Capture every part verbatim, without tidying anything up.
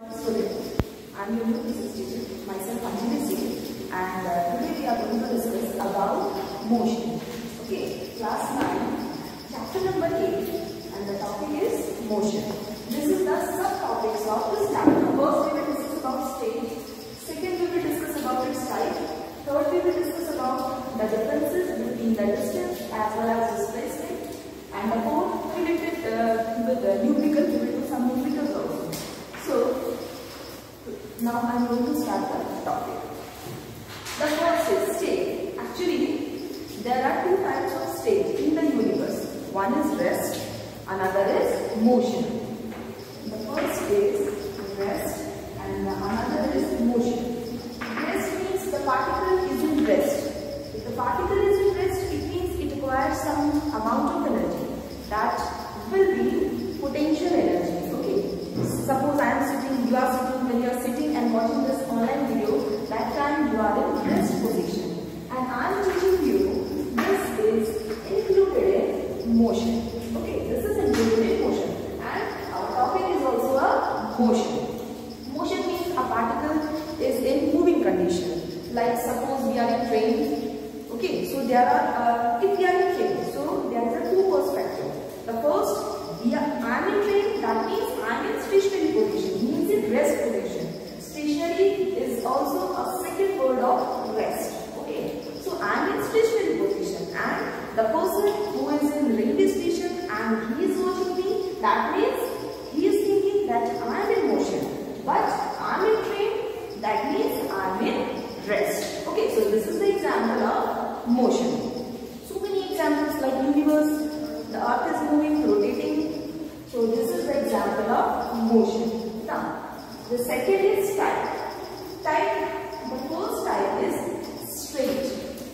Student, I am your new physics teacher, myself Anjali Singh, and uh, today we are going to discuss about motion. Okay, class nine, chapter number eight, and the topic is motion. This is the subtopics of this chapter. First we will discuss about state, second we will discuss about its type, third we will discuss about the differences between the distance as well as displacement, and the fourth related uh, with the numerical, we will do some numericals also. So, now I am going to start the topic. The first is state. Actually, there are two types of state in the universe. One is rest, another is motion. The first is rest and the another is motion. Rest means the particle is in rest. If the particle is in rest, it means it requires some amount of energy. That will be potential energy. Suppose I am sitting, you are sitting, when you are sitting and watching this online video, that time you are in rest position. And I am teaching you, this is included in motion. Okay, this is included in motion. And our topic is also a motion. Motion means a particle is in moving condition. Like suppose we are in train. Okay, so there are, uh, if we are in train, so there is a two perspective. The first, we are, I am in train, that means I am in stationary position, means in rest position. Stationary is also a second word of rest. Okay, so I am in stationary position and the person who is in railway station and he is watching me, that means he is thinking that I am in motion. But I am in train, that means I am in rest. Okay, so this is the example of motion. So many examples like universe, the earth is moving, rotating. So this is the example of motion. Now, the second is type. Type, the first type is straight.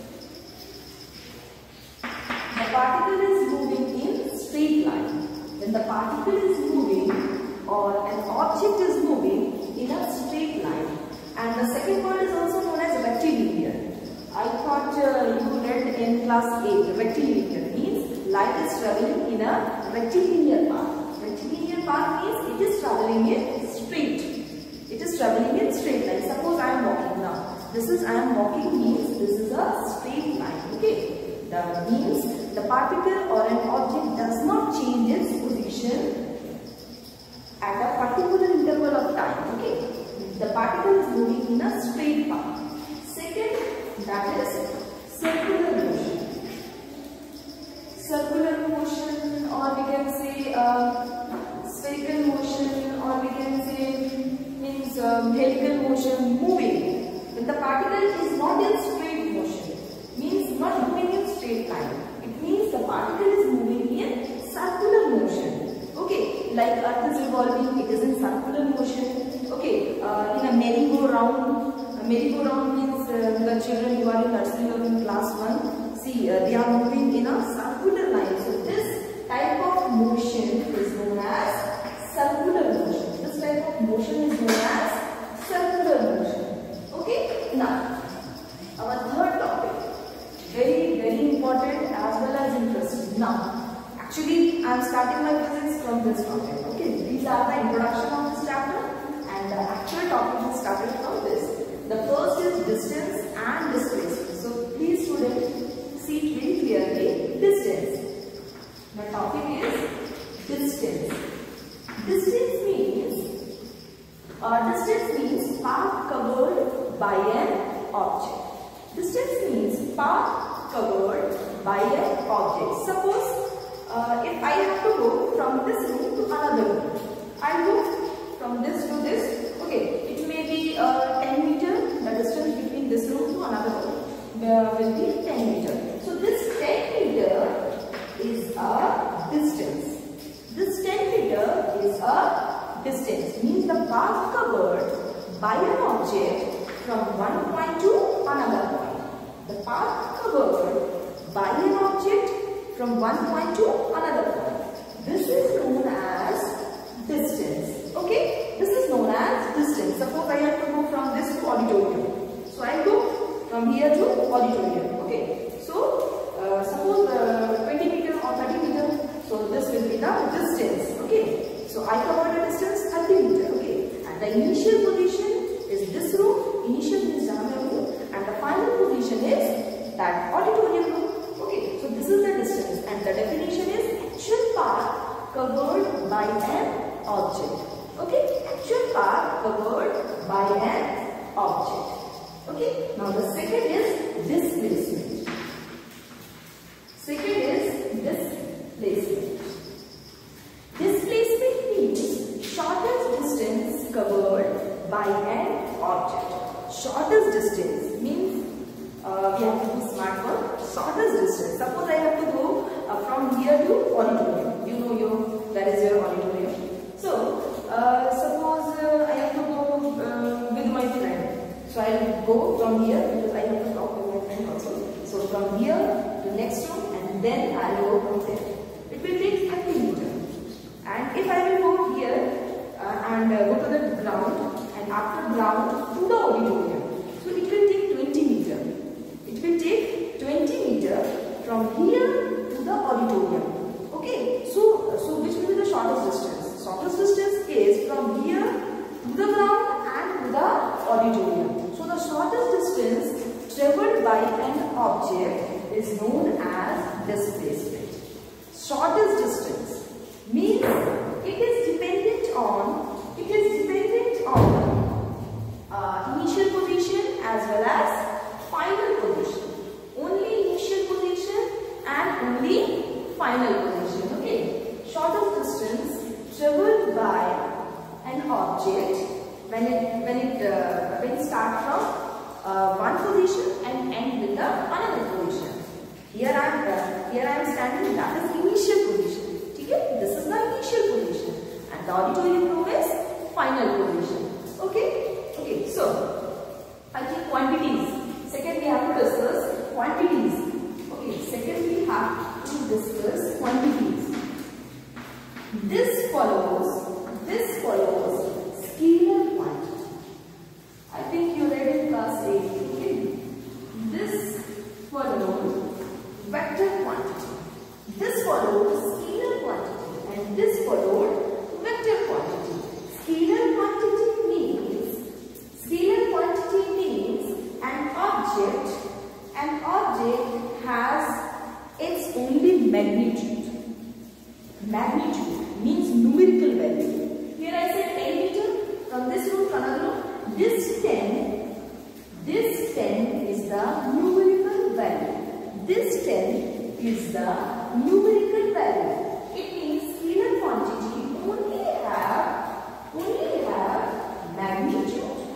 The particle is moving in straight line. When the particle is moving or an object is moving in a straight line. And the second word is also known as rectilinear. I thought uh, you read in class eight, rectilinear means light is traveling in a rectilinear path. Rectilinear path means it is traveling in straight. It is traveling in straight line. Suppose I am walking now. This is I am walking means this is a straight line. Okay. That means the particle or an object does not change its position at a particular interval of time. Okay. The particle is moving in a straight path. Second, that is circular motion. Circular motion, or we can say uh, spherical motion, or we can say means um, helical motion, moving. When the particle is not in straight motion, means not moving in straight line. It means the particle is moving in circular motion. Okay, like earth is revolving, it is in circular motion. Okay, uh, in a merry-go-round, a merry-go-round means uh, the children who are in nursery or in class one, see uh, they are moving in a circular line. So this type of motion is known as circular motion. This type of motion is known as circular motion. Okay, now our third topic, very very important as well as interesting. Now, actually I am starting my physics from this topic. Okay, these are the introduction of this chapter. And the actual topic is started from this. The first is distance and displacement. So please students see very clearly distance. The topic is distance. Distance means uh, distance means path covered by an object. Distance means path covered by an object. Suppose uh, if I have to go from this room to another room, I go from this to this, okay, it may be uh, ten meter, the distance between this room to another room uh, will be ten meter. So this ten meter is a distance. This ten meter is a distance, means the path covered by an object from one point to another point. The path covered by an object from one point to another point. This is known as distance. Okay, this is known as distance. Suppose I have to go from this to auditorium. So I go from here to auditorium. Okay, so uh, suppose uh, twenty meter or thirty meter. So this will be the distance. Okay, so I covered a distance thirty meter. Okay, and the initial position is this room, initial means Jamia room, and the final position is that auditorium room. Okay, so this is the distance, and the definition is actual path covered by an object. Okay, actual path covered by an object. Okay, now the second is displacement. Second is displacement. Displacement means shortest distance covered by an object. Shortest distance means uh, we have to do smart work. Shortest distance. Suppose I have to go uh, from here to auditorium. You know your that is your auditorium. So uh, suppose uh, I have to go uh, with my friend. So I will go from here because I have to talk with my friend also. So from here to next room, and then I will go from there. It will take thirty meters. And if I will go here uh, and uh, go to the ground, and after ground to the auditorium, so it will take twenty meters. It will take twenty meters from here to the auditorium. Okay, so so which will be the shortest distance? Shortest distance is from here to the ground and to the auditorium. So the shortest distance traveled by an object is known as displacement. Shortest distance means it is dependent on it is dependent on uh, initial position as well as final position. Only initial position and only final position. Okay. Shortest distance traveled by an object when it when it uh, when it start from uh, one position and end with the another position. Here I am uh, here I am standing. That is initial position. Okay, this is the initial position, and the auditorium room is final position. Okay, okay. So I think quantities. Second, we have to discuss quantities. Okay, second we have to discuss quantities. This follows. This follows scalar quantity. I think you read in class eight. Okay. This follows vector quantity. This follows scalar quantity, and this followed vector quantity. Scalar quantity means scalar quantity means an object. An object has its only magnitude. Magnitude means numerical value. Here I said ten meter from this room to another room. This ten, this ten is the numerical value. This ten is the numerical value. It means scalar quantity only have only have magnitude.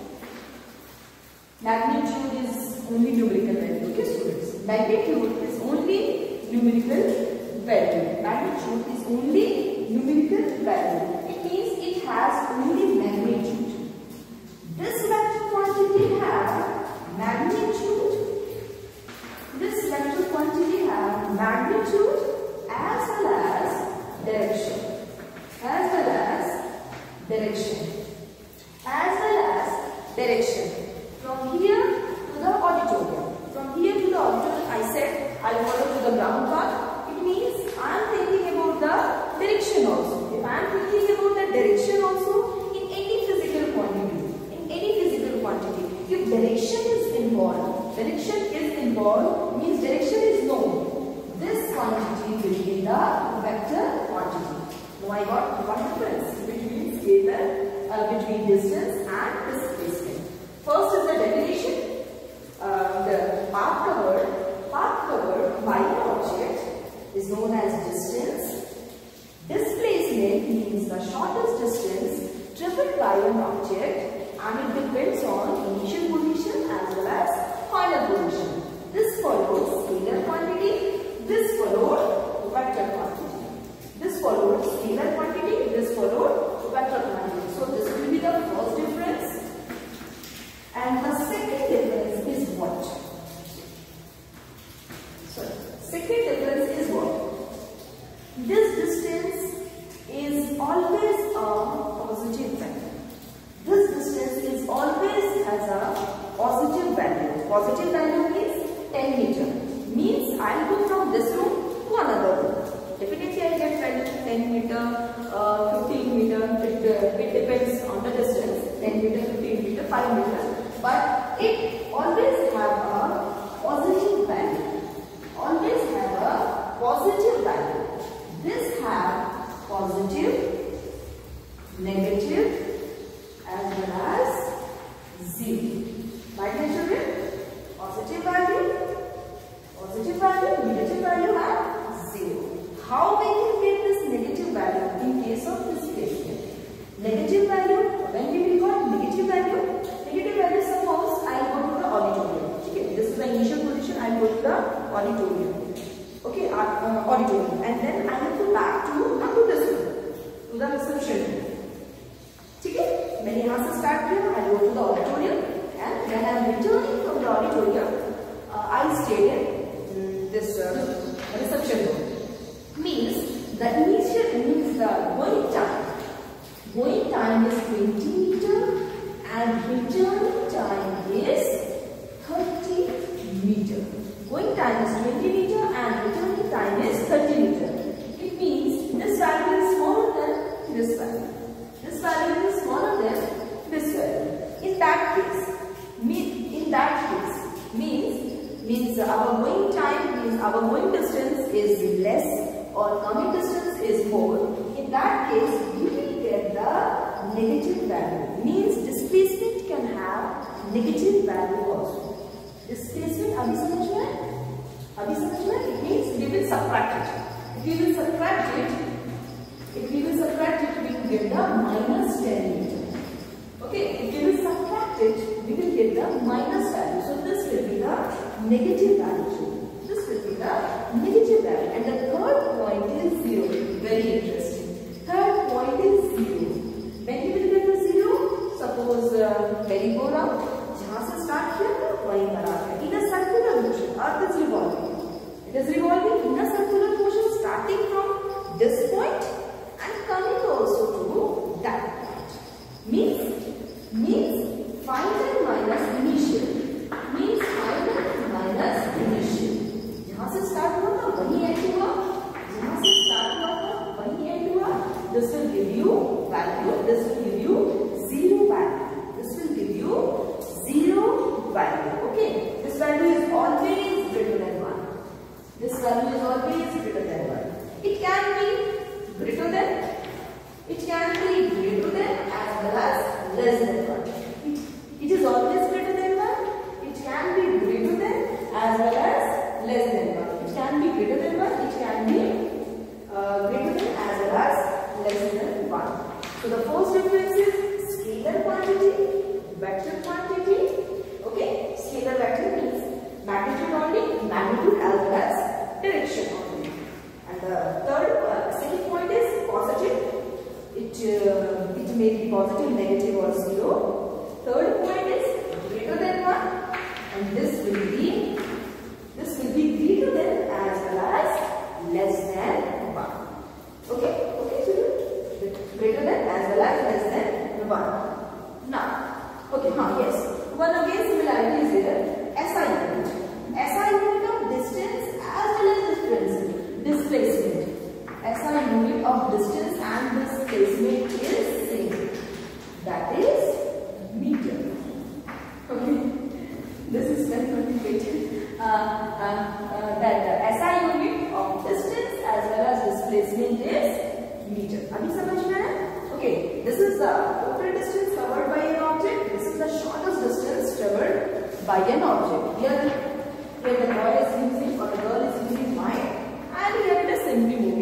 Magnitude is only numerical value. Okay, students. Magnitude is only numerical value. Magnitude is only numerical value. It means it has only magnitude. This vector quantity have magnitude. This vector quantity have magnitude as well as direction. As well as direction. As well as direction. From here to the auditorium. From here to the auditorium, I said I will follow to the ground path. It means I am thinking about the direction also. If I am thinking about the direction also in any physical quantity, in any physical quantity, if direction is involved, direction is involved means direction is known. This quantity will be the vector quantity. Now I got one difference between scalar, uh, between distance and displacement. First is the definition. Uh, the path covered, path covered by an object is known as distance. Displacement means the shortest distance traveled by an object, and it depends on initial position as well as final position. This follows scalar quantity. This followed vector quantity. This followed scalar quantity. This followed vector quantity. So this will be the first difference. And the second difference is what? So, second difference is what? This distance is always a positive value. This distance is always has a positive value. Positive value means ten meter. Means I will go from this room to another room. Definitely I get value ten meter, ten meter, fifteen meter, five meter, but it always have a positive value. Always have a positive value. This have positive, negative, as well as zero. Right, my children? Positive value, positive value, negative value, and zero. How we can get this negative value in case of displacement? Negative value, when we will got negative value, negative value, suppose I go to the auditorium. Okay, this is the initial position, I go to the auditorium. Okay, uh, uh, auditorium, and then I have to back to, not to this room, to the reception room. Okay, when I have to start here, I go to the auditorium, and when I am returning from the auditorium, uh, I stay in this uh, reception room. Means the initial means the going time. Going time is twenty meter and returning time is thirty meter. Going time is twenty meter and returning time is thirty meter. It means this value is smaller than this value. This value is smaller than this value. In that case, mean in that case means means our going time means our going distance is less or coming distance is more. In that case, we will get the negative value. Means displacement can have negative value also. Displacement, abhi samajh mein? Abhi samajh mein? It means we will subtract it. If we will subtract it, if we will subtract it, we will get the minus ten meter. Okay, if we will subtract it, we will get the minus value. So this will be the negative value. This will be the negative value. And the third point is zero. Very interesting. Third point is zero. When you will get the zero, suppose uh, merry go round, jahan se start kiya tha, wahi par aa gaya. In a circular motion, earth is revolving. It is revolving in a circular motion, starting from this point and coming also to that point. Means, means final minus initial. Means final minus initial. जहाँ से start हुआ था वही end हुआ, जहाँ से start हुआ था वही end हुआ. This will give you value. This will give you zero value. This will give you zero value. Okay. This value is always greater than one. This value is always greater than one. It can be greater than. It can be greater than as well as less than one. It, it is always greater than one. It can be greater than as well as less than one. It can be greater than one. It can be uh, greater than as well as less than one. So the first difference is scalar quantity, vector quantity. Okay, scalar vector means magnitude only, magnitude as well as direction only. And the third, uh, second point is positive. It uh, it may be positive, negative, or zero. Third point is greater than one, and this will be this will be greater than as well as less than one. Okay, okay, children. Greater than as well as less than one. Now, okay, huh, yes. One again similarity is there. S I unit. S I unit of distance as well as displacement. Displacement. S I unit of distance and displacement is same. That is meter. Okay. This is very complicated. Uh, uh, uh, that the S I unit of distance as well as displacement is meter. Abhi samajh mein hai? Okay. This is the total distance covered by an object. This is the shortest distance covered by an object. Here, here the boy is using or the girl is using mind, and here it is simply moving.